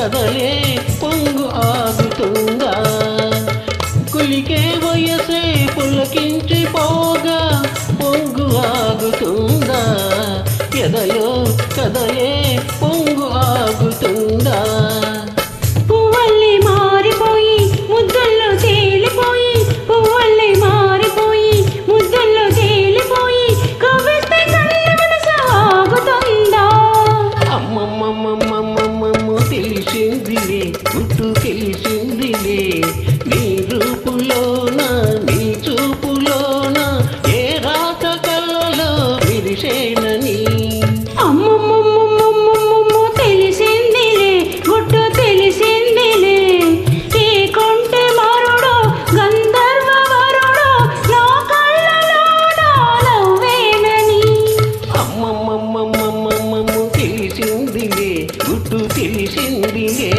కదలే పొంగు ఆగుతుందా కులికే వయసే పులకించి పోగా పొంగు ఆగుతుందా ఎదలో కదలే పొంగు ఆగుతుందా పువ్వుల్ని మారిపోయి ముద్దుల్లో తేలిపోయి పువ్వుల్ని మారిపోయి ముద్దుల్లో తేలిపోయి కవిస్తే కళ్ళ సాగుతుందా అమ్మమ్మమ్మమ్మమ్మమ్మ తెలిసిందిలే గుట్టు తెలిసిందిలే నీ రూపులోన నీ చూపులోన ఏ రాత కళ్ళలో విరిసేనని అమ్మమ్మమ్మమ్మమ్మమ్మ తెలిసిందిలే గుట్టు తెలిసిందిలే ఏ కొంటె మరుడో గంధర్వ వరుడో నా కళ్ళలోన నవ్వేనని అమ్మమ్మమ్మమ్మమ్మమ్మ తెలిసిందిలే గుట్టు తెలిసిందిలే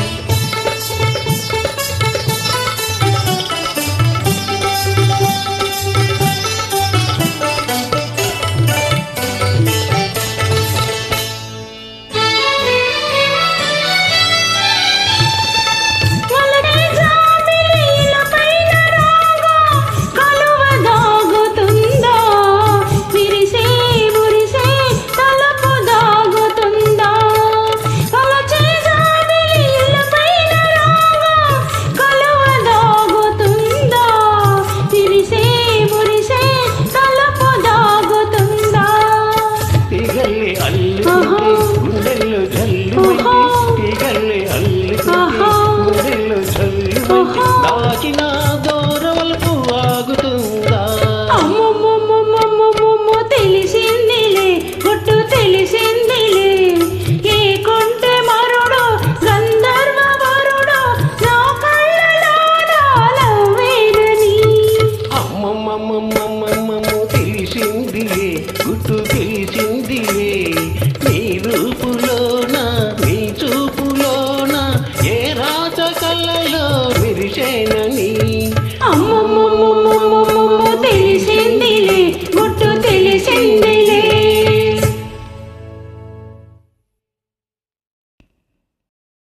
గుండెల్లో జల్లుమంది తీగల్లే గుండెల్లో జల్లుమంది దాచిన దూరవల్పు ఆగుతుందా అమ్మమ్మమ్మమ్మమ్మమ్మ తెలిసిందిలే గుట్టు తెలిసిందిలే ఏ కొంటె మరుడో గంధర్వ వరుడో నా కళ్ళలోన నవ్వేనని అమ్మమ్మమ్మమ్మమ్మమ్మ తెలిసిందిలే గుట్టు తెలిసిందిలే నీ రూపులోన నీ చూపులోన ఏ రాత కళ్ళలో విరిసేనని